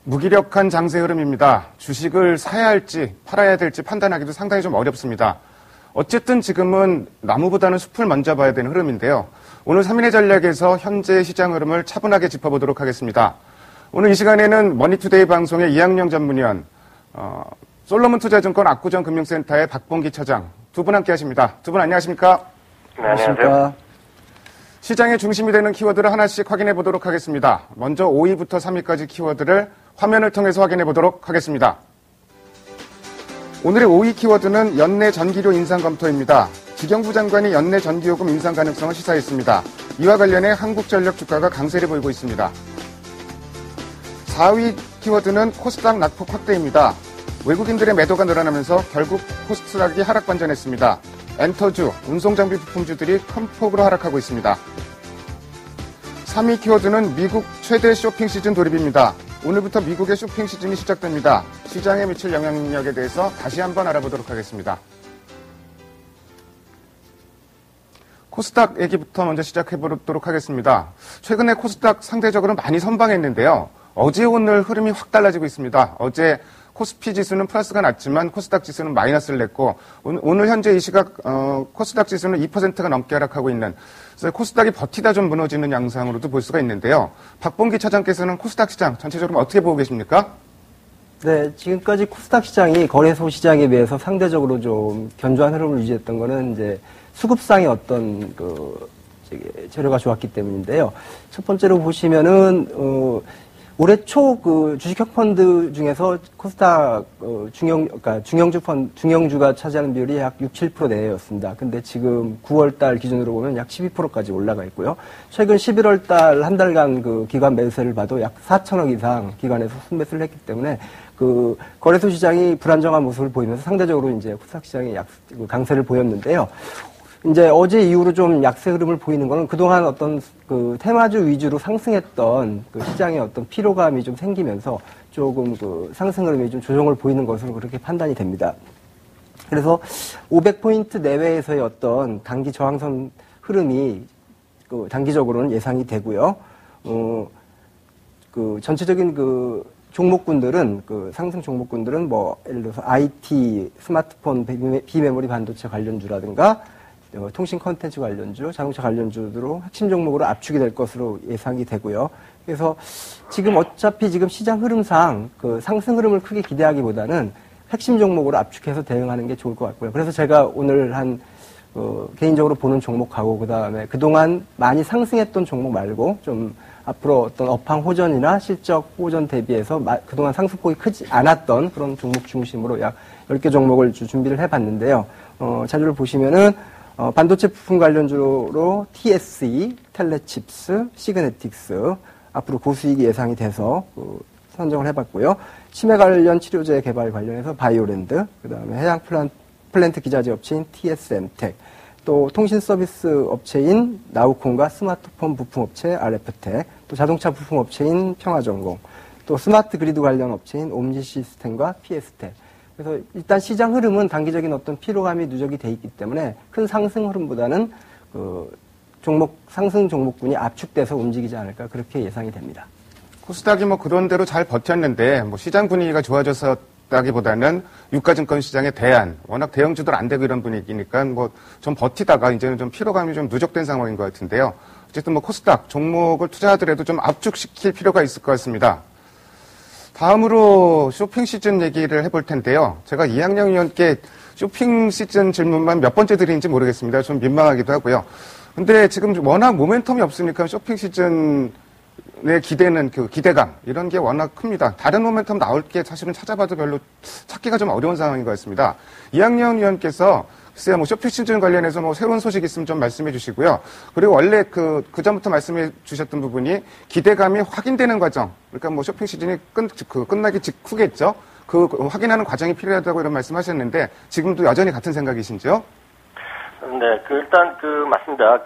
무기력한 장세 흐름입니다. 주식을 사야 할지 팔아야 될지 판단하기도 상당히 좀 어렵습니다. 어쨌든 지금은 나무보다는 숲을 먼저 봐야 되는 흐름인데요. 오늘 3인의 전략에서 현재 시장 흐름을 차분하게 짚어보도록 하겠습니다. 오늘 이 시간에는 머니투데이 방송의 이학영 전문위원, 솔로몬 투자증권 압구정 금융센터의 박봉기 차장 두 분 함께 하십니다. 두 분 안녕하십니까? 네, 안녕하세요. 시장의 중심이 되는 키워드를 하나씩 확인해 보도록 하겠습니다. 먼저 5위부터 3위까지 키워드를 화면을 통해서 확인해 보도록 하겠습니다. 오늘의 5위 키워드는 연내 전기료 인상 검토입니다. 지경부 장관이 연내 전기요금 인상 가능성을 시사했습니다. 이와 관련해 한국전력 주가가 강세를 보이고 있습니다. 4위 키워드는 코스닥 낙폭 확대입니다. 외국인들의 매도가 늘어나면서 결국 코스닥이 하락 반전했습니다. 엔터주, 운송장비 부품주들이 큰 폭으로 하락하고 있습니다. 3위 키워드는 미국 최대 쇼핑 시즌 돌입입니다. 오늘부터 미국의 쇼핑 시즌이 시작됩니다. 시장에 미칠 영향력에 대해서 다시 한번 알아보도록 하겠습니다. 코스닥 얘기부터 먼저 시작해보도록 하겠습니다. 최근에 코스닥 상대적으로 많이 선방했는데요. 어제 오늘 흐름이 확 달라지고 있습니다. 어제 코스피 지수는 플러스가 났지만 코스닥 지수는 마이너스를 냈고 오늘 현재 이 시각 코스닥 지수는 2%가 넘게 하락하고 있는, 그래서 코스닥이 버티다 좀 무너지는 양상으로도 볼 수가 있는데요. 박봉기 차장께서는 코스닥 시장 전체적으로 어떻게 보고 계십니까? 네, 지금까지 코스닥 시장이 거래소 시장에 비해서 상대적으로 좀 견조한 흐름을 유지했던 거는 이제 수급상의 어떤 재료가 좋았기 때문인데요. 첫 번째로 보시면은 올해 초 주식형 펀드 중에서 코스닥 중형주가 차지하는 비율이 약 6-7% 내외였습니다. 근데 지금 9월 달 기준으로 보면 약 12%까지 올라가 있고요. 최근 11월 달 한 달간 기관 매수세를 봐도 약 4천억 이상 기관에서 순매수를 했기 때문에 거래소 시장이 불안정한 모습을 보이면서 상대적으로 이제 코스닥 시장이 강세를 보였는데요. 이제 어제 이후로 좀 약세 흐름을 보이는 거는 그동안 어떤 테마주 위주로 상승했던 시장의 어떤 피로감이 좀 생기면서 조금 상승 흐름이 좀 조정을 보이는 것으로 그렇게 판단이 됩니다. 그래서 500포인트 내외에서의 어떤 단기 저항선 흐름이 단기적으로는 예상이 되고요. 전체적인 종목군들은 상승 종목군들은 예를 들어서 IT, 스마트폰, 비메모리 반도체 관련주라든가 통신 컨텐츠 관련주, 자동차 관련주로 핵심 종목으로 압축이 될 것으로 예상이 되고요. 그래서 어차피 시장 흐름상 상승 흐름을 크게 기대하기보다는 핵심 종목으로 압축해서 대응하는 게 좋을 것 같고요. 그래서 제가 오늘 개인적으로 보는 종목하고 그다음에 그동안 많이 상승했던 종목 말고 좀 앞으로 어떤 업황 호전이나 실적 호전 대비해서 그동안 상승폭이 크지 않았던 그런 종목 중심으로 약 10개 종목을 준비를 해봤는데요. 자료를 보시면은 반도체 부품 관련주로 TSE, 텔레칩스, 시그네틱스 앞으로 고수익이 예상이 돼서 선정을 해봤고요. 치매 관련 치료제 개발 관련해서 바이오랜드, 그다음에 해양 플랜트 기자재 업체인 TSM텍, 또 통신 서비스 업체인 나우콘과 스마트폰 부품 업체 RF텍, 또 자동차 부품 업체인 평화전공, 또 스마트 그리드 관련 업체인 옴지 시스템과 PS텍. 그래서 일단 시장 흐름은 단기적인 어떤 피로감이 누적이 돼 있기 때문에 큰 상승 흐름보다는 상승 종목군이 압축돼서 움직이지 않을까 그렇게 예상이 됩니다. 코스닥이 그런 대로 잘 버텼는데 시장 분위기가 좋아졌다기보다는 유가증권 시장의 워낙 대형주들 안 되고 이런 분위기니까 좀 버티다가 이제는 좀 피로감이 좀 누적된 상황인 것 같은데요. 어쨌든 코스닥 종목을 투자하더라도 좀 압축시킬 필요가 있을 것 같습니다. 다음으로 쇼핑 시즌 얘기를 해볼 텐데요. 제가 이학영 의원께 쇼핑 시즌 질문만 몇 번째 드리는지 모르겠습니다. 좀 민망하기도 하고요. 근데 지금 워낙 모멘텀이 없으니까 쇼핑 시즌에 기대는 기대감 이런 게 워낙 큽니다. 다른 모멘텀 나올 게 사실은 찾아봐도 별로 찾기가 좀 어려운 상황인 것 같습니다. 이학영 의원께서 글쎄요, 쇼핑 시즌 관련해서 새로운 소식 있으면 좀 말씀해 주시고요. 그리고 원래 그 전부터 말씀해 주셨던 부분이 기대감이 확인되는 과정. 그러니까 쇼핑 시즌이 끝나기 직후겠죠. 확인하는 과정이 필요하다고 이런 말씀 하셨는데, 지금도 여전히 같은 생각이신지요? 네, 일단 맞습니다.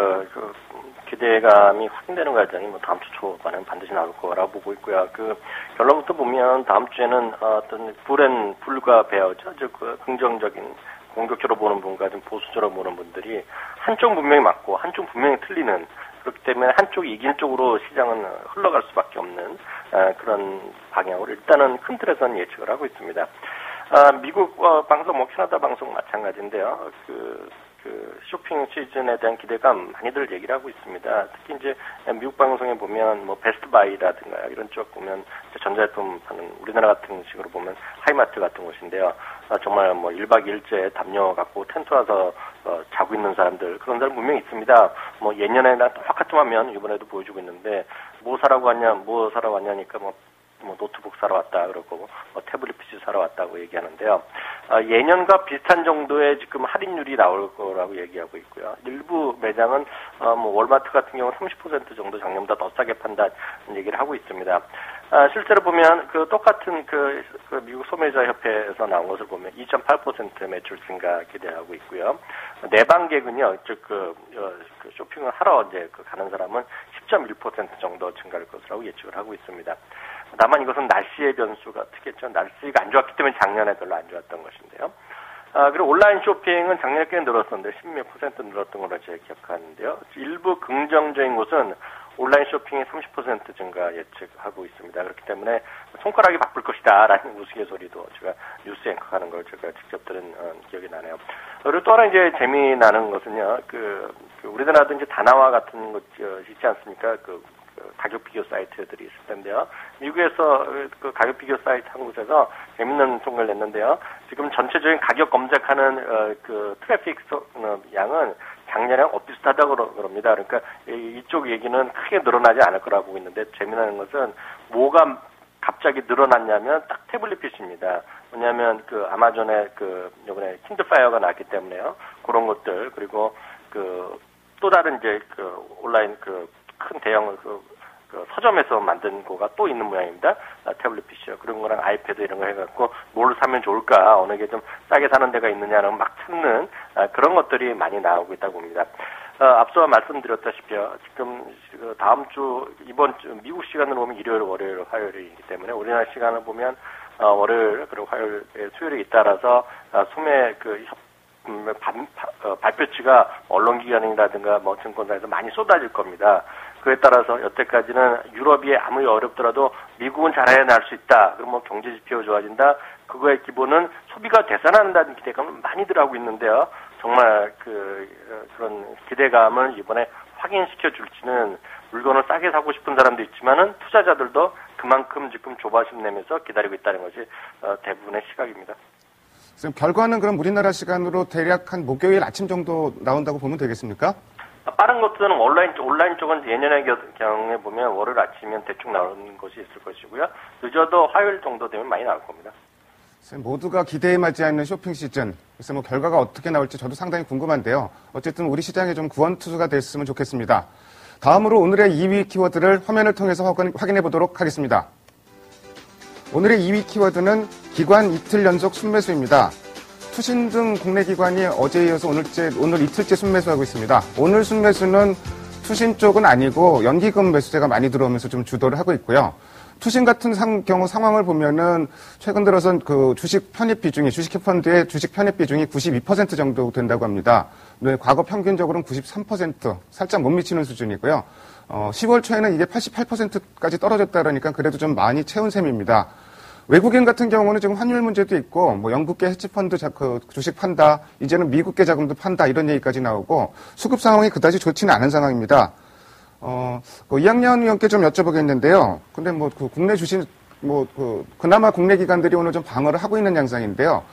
기대감이 확인되는 과정이 다음 주 초반에는 반드시 나올 거라고 보고 있고요. 결론부터 보면 다음 주에는 어떤 불과 배어죠. 즉, 긍정적인 공격적으로 보는 분과 좀 보수적으로 보는 분들이 한쪽 분명히 맞고 한쪽 분명히 틀리는 그렇기 때문에 한쪽이 이길 쪽으로 시장은 흘러갈 수밖에 없는 그런 방향으로 일단은 큰 틀에서는 예측을 하고 있습니다. 미국 방송, 캐나다 방송 마찬가지인데요. 쇼핑 시즌에 대한 기대감 많이들 얘기를 하고 있습니다. 특히 이제 미국 방송에 보면 베스트바이라든가 이런 쪽 보면 전자제품 파는 우리나라 같은 식으로 보면 하이마트 같은 곳인데요. 정말 1박 2일째 담요 갖고 텐트 와서 자고 있는 사람들, 그런 사람 분명히 있습니다. 예년에나 똑같은 화면 이번에도 보여주고 있는데 뭐 사러 왔냐니까 노트북 사러 왔다 그러고 태블릿 PC 사러 왔다고 얘기하는데요. 예년과 비슷한 정도의 지금 할인율이 나올 거라고 얘기하고 있고요. 일부 매장은 월마트 같은 경우는 30% 정도 작년보다 더 싸게 판다는 얘기를 하고 있습니다. 실제로 보면 똑같은 미국 소매자 협회에서 나온 것을 보면 2.8% 매출 증가 기대하고 있고요. 내방객은요, 쇼핑을 하러 가는 사람은 10.1% 정도 증가할 것이라고 예측을 하고 있습니다. 다만 이것은 날씨의 변수가 특히죠. 날씨가 안 좋았기 때문에 작년에 별로 안 좋았던 것인데요. 그리고 온라인 쇼핑은 작년에 꽤 늘었었는데 10몇 % 늘었던 걸로 제가 기억하는데요. 일부 긍정적인 곳은 온라인 쇼핑이 30% 증가 예측하고 있습니다. 그렇기 때문에 손가락이 바쁠 것이다라는 우스갯소리도 제가 뉴스 앵커하는 걸 제가 직접 들은 기억이 나네요. 그리고 또 하나 이제 재미나는 것은요. 우리나라도 이제 다나와 같은 것 있지 않습니까? 가격 비교 사이트들이 있을 텐데요. 미국에서 가격 비교 사이트 한 곳에서 재밌는 통계를 냈는데요. 지금 전체적인 가격 검색하는 트래픽 양은 작년이랑 비슷하다고 그럽니다. 그러니까 이쪽 얘기는 크게 늘어나지 않을 거라고 보고 있는데 재미나는 것은 뭐가 갑자기 늘어났냐면 딱 태블릿 PC입니다. 왜냐하면 아마존에 요번에 킨들파이어가 나왔기 때문에요. 그런 것들 그리고 또 다른 이제 온라인 큰 대형 서점에서 만든 거가 또 있는 모양입니다. 태블릿 PC요. 그런 거랑 아이패드 이런 거 해갖고 뭘 사면 좋을까, 어느 게 좀 싸게 사는 데가 있느냐는 막 찾는 그런 것들이 많이 나오고 있다고 봅니다. 앞서 말씀드렸다시피요. 지금 다음 주, 이번 주 미국 시간으로 보면 일요일, 월요일, 화요일이기 때문에 우리나라 시간을 보면 월요일 그리고 화요일, 수요일에 잇따라서 소매 발표치가 언론기관이라든가 증권사에서 많이 쏟아질 겁니다. 그에 따라서 여태까지는 유럽이 아무리 어렵더라도 미국은 잘해야 날 수 있다. 그럼 경제 지표 좋아진다. 그거의 기본은 소비가 되살아난다는 기대감을 많이들 하고 있는데요. 정말 그런 기대감을 이번에 확인시켜 줄지는 물건을 싸게 사고 싶은 사람도 있지만은 투자자들도 그만큼 지금 조바심 내면서 기다리고 있다는 것이 대부분의 시각입니다. 지금 결과는 그럼 우리나라 시간으로 대략 한 목요일 아침 정도 나온다고 보면 되겠습니까? 빠른 것들은 온라인 쪽은 예년의 경우에 보면 월요일 아침이면 대충 나오는 것이 있을 것이고요. 늦어도 화요일 정도 되면 많이 나올 겁니다. 모두가 기대에 맞지 않는 쇼핑 시즌. 그래서 결과가 어떻게 나올지 저도 상당히 궁금한데요. 어쨌든 우리 시장에 좀 구원투수가 됐으면 좋겠습니다. 다음으로 오늘의 2위 키워드를 화면을 통해서 확인해 보도록 하겠습니다. 오늘의 2위 키워드는 기관 이틀 연속 순매수입니다. 투신 등 국내 기관이 어제에 이어서 오늘 이틀째 순매수하고 있습니다. 오늘 순매수는 투신 쪽은 아니고 연기금 매수세가 많이 들어오면서 좀 주도를 하고 있고요. 투신 같은 경우 상황을 보면은 최근 들어선 주식 편입 비중이, 주식펀드의 주식 편입 비중이 92% 정도 된다고 합니다. 네, 과거 평균적으로는 93%, 살짝 못 미치는 수준이고요. 10월 초에는 이게 88%까지 떨어졌다 그러니까 그래도 좀 많이 채운 셈입니다. 외국인 같은 경우는 지금 환율 문제도 있고, 영국계 헤지펀드 주식 판다, 이제는 미국계 자금도 판다, 이런 얘기까지 나오고, 수급 상황이 그다지 좋지는 않은 상황입니다. 이학년 의원께 좀 여쭤보겠는데요. 근데 국내 주식, 그나마 국내 기관들이 오늘 좀 방어를 하고 있는 양상인데요.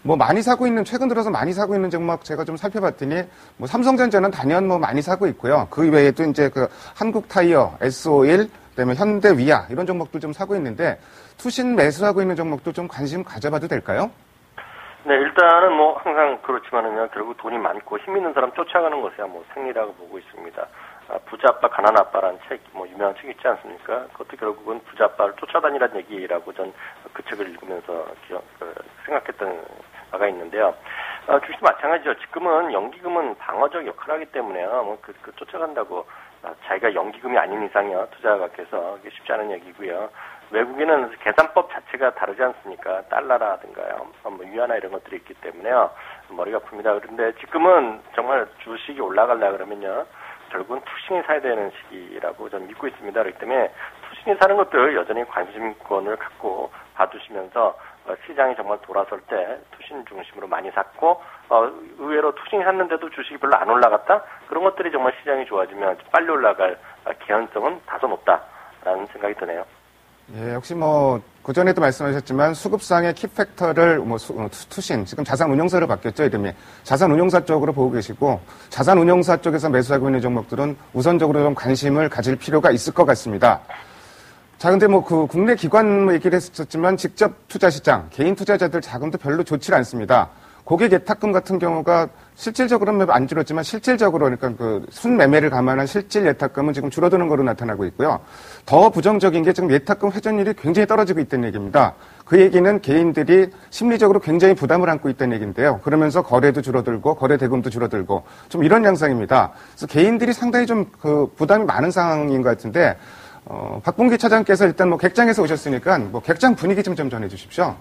최근 들어서 많이 사고 있는 종목 제가 좀 살펴봤더니, 삼성전자는 단연 많이 사고 있고요. 그 외에도 이제 한국타이어, S-오일, 그다음에 현대위아, 이런 종목들 좀 사고 있는데, 투신 매수하고 있는 종목도 좀 관심 가져봐도 될까요? 네, 일단은 항상 그렇지만은요, 결국 돈이 많고 힘 있는 사람 쫓아가는 것이야 생리라고 보고 있습니다. 부자 아빠, 가난 아빠라는 책, 유명한 책 있지 않습니까? 그것도 결국은 부자 아빠를 쫓아다니라는 얘기라고 전 그 책을 읽으면서 생각했던 바가 있는데요. 주식도 마찬가지죠. 지금은 연기금은 방어적 역할을 하기 때문에요. 쫓아간다고 자기가 연기금이 아닌 이상이요, 투자가께서 쉽지 않은 얘기고요. 외국인은 계산법 자체가 다르지 않습니까? 달러라든가요, 위안화 이런 것들이 있기 때문에요. 머리가 아픕니다. 그런데 지금은 정말 주식이 올라가려고 그러면요, 결국은 투신이 사야 되는 시기라고 저는 믿고 있습니다. 그렇기 때문에 투신이 사는 것들 여전히 관심권을 갖고 봐두시면서 시장이 정말 돌아설 때 투신 중심으로 많이 샀고 의외로 투신이 샀는데도 주식이 별로 안 올라갔다? 그런 것들이 정말 시장이 좋아지면 빨리 올라갈 개연성은 다소 높다라는 생각이 드네요. 예, 역시 뭐 그전에도 말씀하셨지만 수급상의 키팩터를 투신, 지금 자산운용사로 바뀌었죠, 이름이. 자산운용사 쪽으로 보고 계시고 자산운용사 쪽에서 매수하고 있는 종목들은 우선적으로 좀 관심을 가질 필요가 있을 것 같습니다. 자, 근데 뭐 그 국내 기관 얘기를 했었지만 직접 투자 시장, 개인 투자자들 자금도 별로 좋지 않습니다. 고객 예탁금 같은 경우가 실질적으로는 안 줄었지만 실질적으로 그러니까 그 순매매를 감안한 실질 예탁금은 지금 줄어드는 거로 나타나고 있고요. 더 부정적인 게 지금 예탁금 회전율이 굉장히 떨어지고 있다는 얘기입니다. 그 얘기는 개인들이 심리적으로 굉장히 부담을 안고 있다는 얘기인데요. 그러면서 거래도 줄어들고 거래 대금도 줄어들고 좀 이런 양상입니다. 그래서 개인들이 상당히 좀 그 부담이 많은 상황인 것 같은데 박봉기 차장께서 일단 뭐 객장에서 오셨으니까 뭐 객장 분위기 좀 전해 주십시오.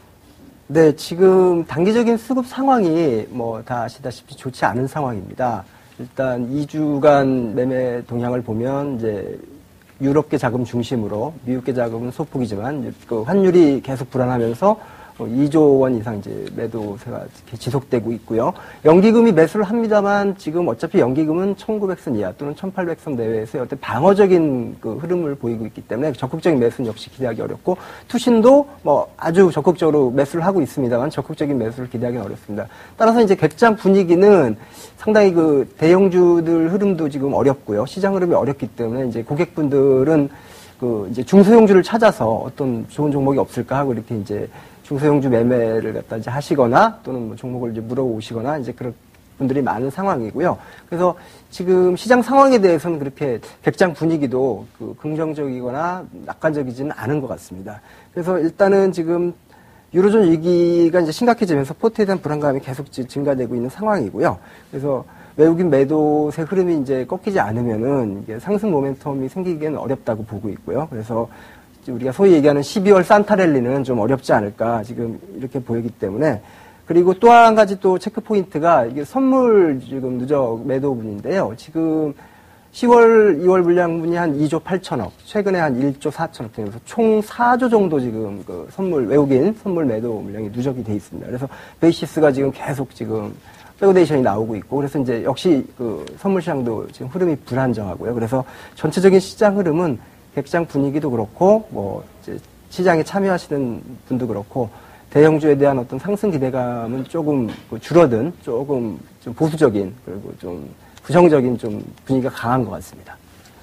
네, 지금 단기적인 수급 상황이 뭐 다 아시다시피 좋지 않은 상황입니다. 일단 2주간 매매 동향을 보면 이제 유럽계 자금 중심으로 미국계 자금은 소폭이지만 그 환율이 계속 불안하면서 2조 원 이상 이제 매도세가 지속되고 있고요. 연기금이 매수를 합니다만 지금 어차피 연기금은 1900선 이하 또는 1800선 내외에서의 어떤 방어적인 그 흐름을 보이고 있기 때문에 적극적인 매수는 역시 기대하기 어렵고 투신도 뭐 아주 적극적으로 매수를 하고 있습니다만 적극적인 매수를 기대하기는 어렵습니다. 따라서 이제 객장 분위기는 상당히 그 대형주들 흐름도 지금 어렵고요. 시장 흐름이 어렵기 때문에 이제 고객분들은 그 이제 중소형주를 찾아서 어떤 좋은 종목이 없을까 하고 이렇게 이제 중소형주 매매를 갖다 이제 하시거나 또는 뭐 종목을 이제 물어오시거나 이제 그런 분들이 많은 상황이고요. 그래서 지금 시장 상황에 대해서는 그렇게 객장 분위기도 그 긍정적이거나 낙관적이지는 않은 것 같습니다. 그래서 일단은 지금 유로존 위기가 이제 심각해지면서 포트에 대한 불안감이 계속 증가되고 있는 상황이고요. 그래서 외국인 매도세 흐름이 이제 꺾이지 않으면은 이게 상승 모멘텀이 생기기는 어렵다고 보고 있고요. 그래서 우리가 소위 얘기하는 12월 산타랠리는 좀 어렵지 않을까 지금 이렇게 보이기 때문에 그리고 또 한 가지 또 체크 포인트가 이게 선물 지금 누적 매도분인데요. 지금 10월, 2월 물량분이 한 2조 8천억, 최근에 한 1조 4천억 되면서 총 4조 정도 지금 그 외국인 선물 매도 물량이 누적이 돼 있습니다. 그래서 베이시스가 지금 계속 지금 백오데이션이 나오고 있고 그래서 이제 역시 그 선물 시장도 지금 흐름이 불안정하고요. 그래서 전체적인 시장 흐름은 객장 분위기도 그렇고 뭐 이제 시장에 참여하시는 분도 그렇고 대형주에 대한 어떤 상승 기대감은 조금 줄어든 조금 좀 보수적인 그리고 좀 부정적인 좀 분위기가 강한 것 같습니다.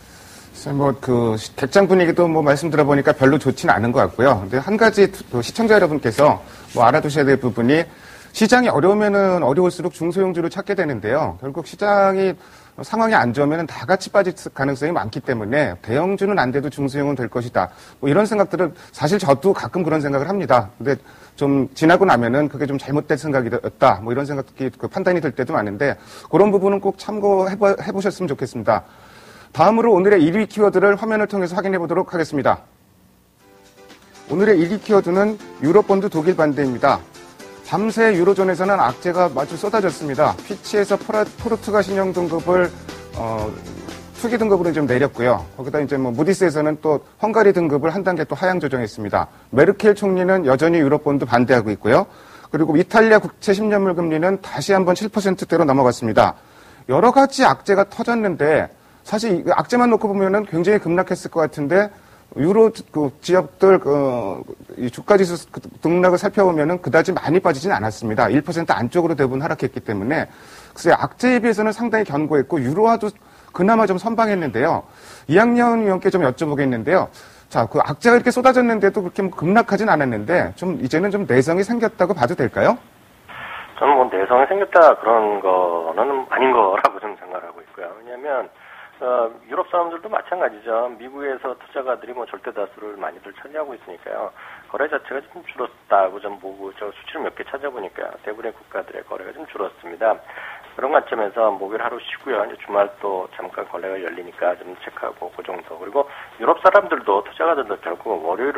뭐 그 객장 분위기도 뭐 말씀 들어보니까 별로 좋지는 않은 것 같고요. 근데 한 가지 시청자 여러분께서 뭐 알아두셔야 될 부분이 시장이 어려우면은 어려울수록 중소형주를 찾게 되는데요. 결국 시장이 상황이 안 좋으면 다 같이 빠질 가능성이 많기 때문에 대형주는 안 돼도 중소형은 될 것이다. 뭐 이런 생각들은 사실 저도 가끔 그런 생각을 합니다. 근데 좀 지나고 나면은 그게 좀 잘못된 생각이었다. 뭐 이런 생각이 그 판단이 될 때도 많은데 그런 부분은 꼭 참고해보셨으면 좋겠습니다. 다음으로 오늘의 1위 키워드를 화면을 통해서 확인해 보도록 하겠습니다. 오늘의 1위 키워드는 유로본드 독일 반대입니다. 밤새 유로존에서는 악재가 마주 쏟아졌습니다. 피치에서 포르투갈 신용 등급을 투기 등급으로 좀 내렸고요. 거기다 이제 뭐 무디스에서는 또 헝가리 등급을 한 단계 또 하향 조정했습니다. 메르켈 총리는 여전히 유로본드 반대하고 있고요. 그리고 이탈리아 국채 10년물 금리는 다시 한번 7%대로 넘어갔습니다. 여러 가지 악재가 터졌는데 사실 악재만 놓고 보면은 굉장히 급락했을 것 같은데 유로 지역들 이 주가지수 등락을 살펴보면은 그다지 많이 빠지진 않았습니다. 1% 안쪽으로 대부분 하락했기 때문에 그래서 악재에 비해서는 상당히 견고했고 유로화도 그나마 좀 선방했는데요. 이학년 위원께 좀 여쭤보겠는데요. 자, 그 악재가 이렇게 쏟아졌는데도 그렇게 뭐 급락하진 않았는데 좀 이제는 좀 내성이 생겼다고 봐도 될까요? 저는 뭐 내성이 생겼다 그런 거는 아닌 거라고 좀 생각하고 있고요. 왜냐하면 유럽 사람들도 마찬가지죠. 미국에서 투자가들이 뭐 절대 다수를 많이들 차지하고 있으니까요. 거래 자체가 좀 줄었다고 좀 보고 저 수치를 몇 개 찾아보니까 대부분의 국가들의 거래가 좀 줄었습니다. 그런 관점에서 목요일 하루 쉬고요. 이제 주말 또 잠깐 거래가 열리니까 좀 체크하고 그 정도. 그리고 유럽 사람들도 투자가들도 결국 월요일을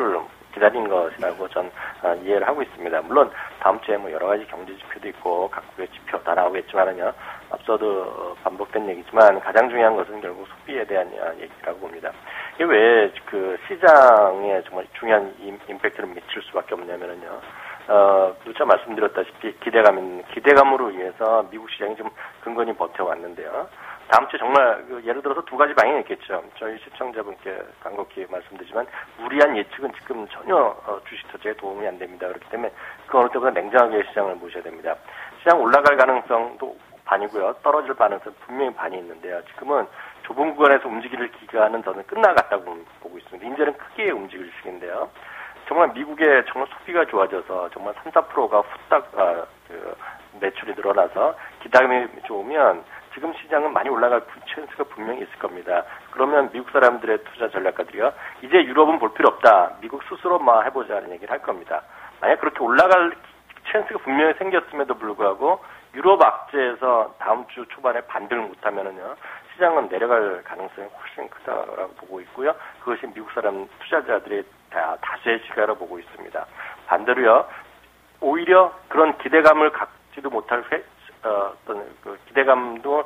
기다린 것이라고 전 이해를 하고 있습니다. 물론 다음 주에 뭐 여러 가지 경제 지표도 있고 각국의 지표 다 나오겠지만은요. 앞서도 반복된 얘기지만 가장 중요한 것은 결국 소비에 대한 얘기라고 봅니다. 이게 왜 그 시장에 정말 중요한 임팩트를 미칠 수밖에 없냐면은요. 누차 말씀드렸다시피 기대감으로 인해서 미국 시장이 좀 근근히 버텨왔는데요. 다음 주에 정말 예를 들어서 두 가지 방향이 있겠죠. 저희 시청자분께 간곡히 말씀드리지만 무리한 예측은 지금 전혀 주식 투자에 도움이 안 됩니다. 그렇기 때문에 그 어느 때보다 냉정하게 시장을 보셔야 됩니다. 시장 올라갈 가능성도 반이고요. 떨어질 가능성 분명히 반이 있는데요. 지금은 좁은 구간에서 움직일 기간은 저는 끝나갔다고 보고 있습니다. 이제는 크게 움직일 시기인데요. 정말 미국의 정말 소비가 좋아져서 정말 3-4%가 후딱 매출이 늘어나서 기대감이 좋으면 지금 시장은 많이 올라갈 찬스가 분명히 있을 겁니다. 그러면 미국 사람들의 투자 전략가들이요. 이제 유럽은 볼 필요 없다. 미국 스스로 해보자는 얘기를 할 겁니다. 만약 그렇게 올라갈 찬스가 분명히 생겼음에도 불구하고 유럽 악재에서 다음 주 초반에 반등을 못하면은요. 시장은 내려갈 가능성이 훨씬 크다라고 보고 있고요. 그것이 미국 사람 투자자들의 다수의 시각으로 보고 있습니다. 반대로요. 오히려 그런 기대감을 갖지도 못할 어떤 그 기대감도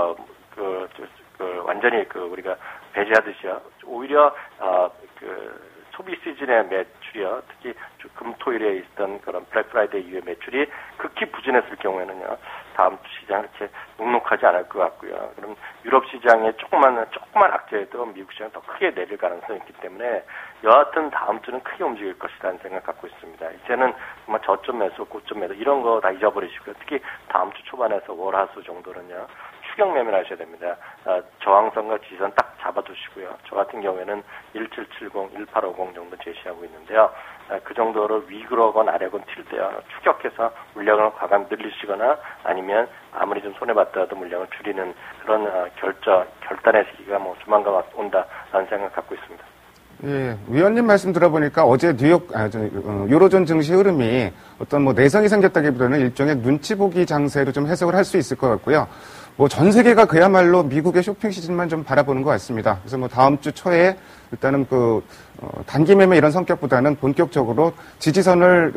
완전히 우리가 배제하듯이요. 오히려 소비 시즌의 매출이요. 특히 금토일에 있던 그런 블랙 프라이데이 이후의 매출이 극히 부진했을 경우에는요. 다음 주 시장 이렇게 눅눅하지 않을 것 같고요. 그럼 유럽 시장에 조그만 악재에도 미국 시장 더 크게 내릴 가능성이 있기 때문에 여하튼 다음 주는 크게 움직일 것이라는 생각 갖고 있습니다. 이제는 정말 저점 매수, 고점 매도 이런 거 다 잊어버리시고요. 특히 다음 주 초반에서 월화수 정도는요. 추격 매매를 하셔야 됩니다. 저항선과 지지선 딱 잡아두시고요. 저 같은 경우에는 1770, 1850 정도 제시하고 있는데요. 그 정도로 위그러건 아래건 튈 때요. 추격해서 물량을 과감히 늘리시거나 아니면 아무리 좀 손해봤더라도 물량을 줄이는 그런 결단의 시기가 조만간 온다라는 생각 갖고 있습니다. 예, 위원님 말씀 들어보니까 어제 뉴욕, 유로존 증시 흐름이 어떤 내성이 생겼다기보다는 일종의 눈치 보기 장세로 좀 해석을 할 수 있을 것 같고요. 전 세계가 그야말로 미국의 쇼핑 시즌만 좀 바라보는 것 같습니다. 그래서 다음 주 초에 일단은 단기 매매 이런 성격보다는 본격적으로 지지선을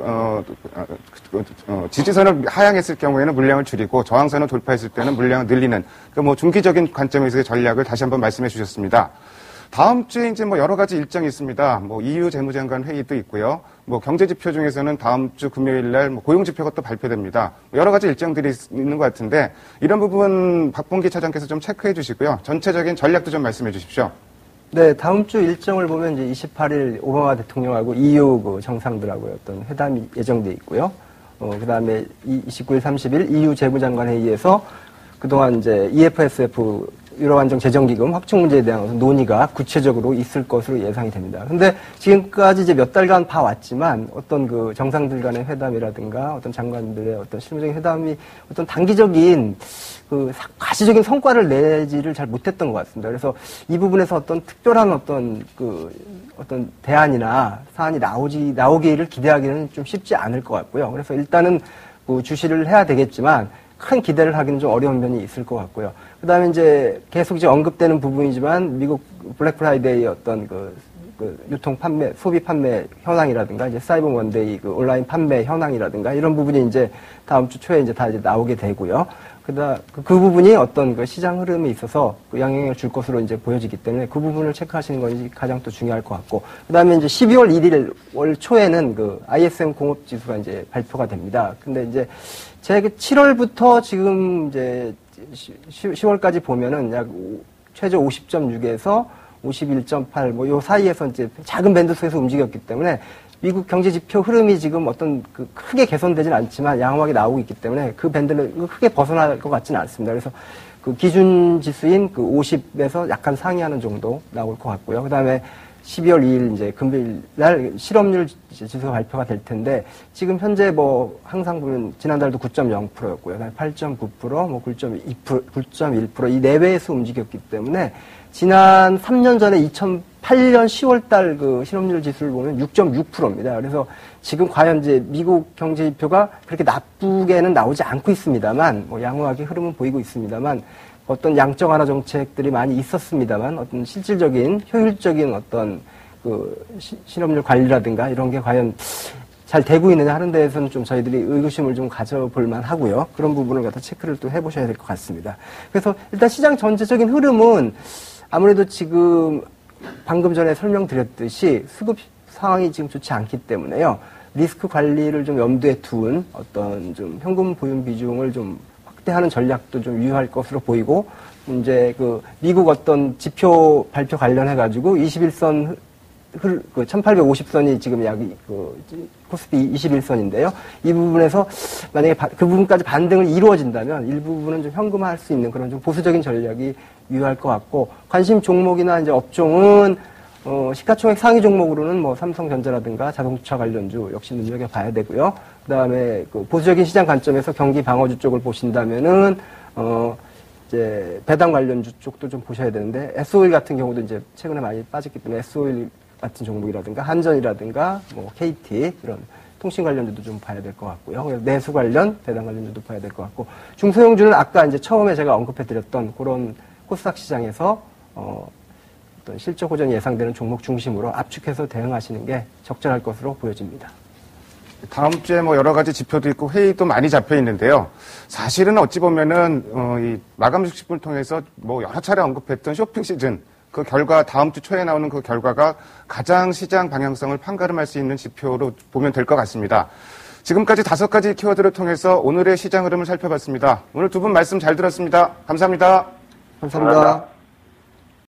하향했을 경우에는 물량을 줄이고 저항선을 돌파했을 때는 물량을 늘리는 중기적인 관점에서의 전략을 다시 한번 말씀해 주셨습니다. 다음 주에 이제 여러 가지 일정이 있습니다. EU 재무장관 회의도 있고요. 경제 지표 중에서는 다음 주 금요일 날 고용 지표가 또 발표됩니다. 여러 가지 일정들이 있는 것 같은데 이런 부분 박봉기 차장께서 좀 체크해 주시고요. 전체적인 전략도 좀 말씀해 주십시오. 네, 다음 주 일정을 보면 이제 28일 오바마 대통령하고 EU 정상들하고 어떤 회담이 예정돼 있고요. 그다음에 29일, 30일 EU 재무장관 회의에서 그동안 이제 EFSF 유럽안정 재정기금 확충 문제에 대한 논의가 구체적으로 있을 것으로 예상이 됩니다. 근데 지금까지 이제 몇 달간 봐왔지만 어떤 정상들 간의 회담이라든가 어떤 장관들의 어떤 실무적인 회담이 어떤 단기적인 가시적인 성과를 내지를 잘 못했던 것 같습니다. 그래서 이 부분에서 어떤 특별한 어떤 대안이나 사안이 나오기를 기대하기는 좀 쉽지 않을 것 같고요. 그래서 일단은 주시를 해야 되겠지만 큰 기대를 하기는 좀 어려운 면이 있을 것 같고요. 그 다음에 이제 계속 이제 언급되는 부분이지만 미국 블랙 프라이데이 어떤 유통 판매, 소비 판매 현황이라든가 이제 사이버 먼데이 온라인 판매 현황이라든가 이런 부분이 이제 다음 주 초에 이제 다 이제 나오게 되고요. 그 부분이 어떤 시장 흐름에 있어서 영향을 줄 것으로 이제 보여지기 때문에 그 부분을 체크하시는 것이 가장 또 중요할 것 같고. 그 다음에 이제 12월 1일 월 초에는 ISM 공업 지수가 이제 발표가 됩니다. 근데 이제 7월부터 지금 이제 10월까지 보면은 약 최저 50.6에서 51.8 요 사이에서 이제 작은 밴드 속에서 움직였기 때문에 미국 경제 지표 흐름이 지금 어떤 크게 개선되진 않지만 양호하게 나오고 있기 때문에 그 밴드를 크게 벗어날 것 같지는 않습니다. 그래서 기준 지수인 50에서 약간 상회하는 정도 나올 것 같고요. 그 다음에 12월 2일 이제 금요일 날 실업률 지수가 발표가 될 텐데 지금 현재 항상 보면 지난달도 9.0%였고요. 그다음에 8.9%, 9.1% 이 내외에서 움직였기 때문에 지난 3년 전에 2008년 10월 달 실업률 지수를 보면 6.6%입니다. 그래서 지금 과연 이제 미국 경제 지표가 그렇게 나쁘게는 나오지 않고 있습니다만 양호하게 흐름은 보이고 있습니다만 어떤 양적 완화 정책들이 많이 있었습니다만 어떤 실질적인 효율적인 어떤 실업률 관리라든가 이런 게 과연 잘 되고 있느냐 하는 데에서는 좀 저희들이 의구심을 좀 가져볼 만하고요. 그런 부분을 갖다 체크를 또 해보셔야 될 것 같습니다. 그래서 일단 시장 전체적인 흐름은 아무래도 지금 방금 전에 설명드렸듯이 수급 상황이 지금 좋지 않기 때문에요. 리스크 관리를 좀 염두에 둔 어떤 좀 현금 보유 비중을 좀 확대하는 전략도 좀 유효할 것으로 보이고, 이제 그 미국 어떤 지표 발표 관련해가지고 21선 1850선이 지금 약 코스피 21선인데요. 이 부분에서 만약에 그 부분까지 반등을 이루어진다면 일부분은 좀 현금화할 수 있는 그런 좀 보수적인 전략이 유효할 것 같고, 관심 종목이나 이제 업종은 시가총액 상위 종목으로는 뭐 삼성전자라든가 자동차 관련주 역시 눈여겨봐야 되고요. 그다음에 그 보수적인 시장 관점에서 경기 방어주 쪽을 보신다면은 이제 배당 관련주 쪽도 좀 보셔야 되는데, S-오일 같은 경우도 이제 최근에 많이 빠졌기 때문에 S-오일 같은 종목이라든가 한전이라든가 뭐 KT 이런 통신 관련주도 좀 봐야 될 것 같고요. 내수 관련 배당 관련주도 봐야 될 것 같고, 중소형주는 아까 이제 처음에 제가 언급해드렸던 그런 코스닥 시장에서 어떤 실적 호전이 예상되는 종목 중심으로 압축해서 대응하시는 게 적절할 것으로 보여집니다. 다음 주에 뭐 여러 가지 지표도 있고 회의도 많이 잡혀 있는데요. 사실은 어찌 보면은 이 마감 주식을 통해서 뭐 여러 차례 언급했던 쇼핑 시즌 그 결과, 다음 주 초에 나오는 그 결과가 가장 시장 방향성을 판가름할 수 있는 지표로 보면 될 것 같습니다. 지금까지 5가지 키워드를 통해서 오늘의 시장 흐름을 살펴봤습니다. 오늘 두 분 말씀 잘 들었습니다. 감사합니다. 감사합니다.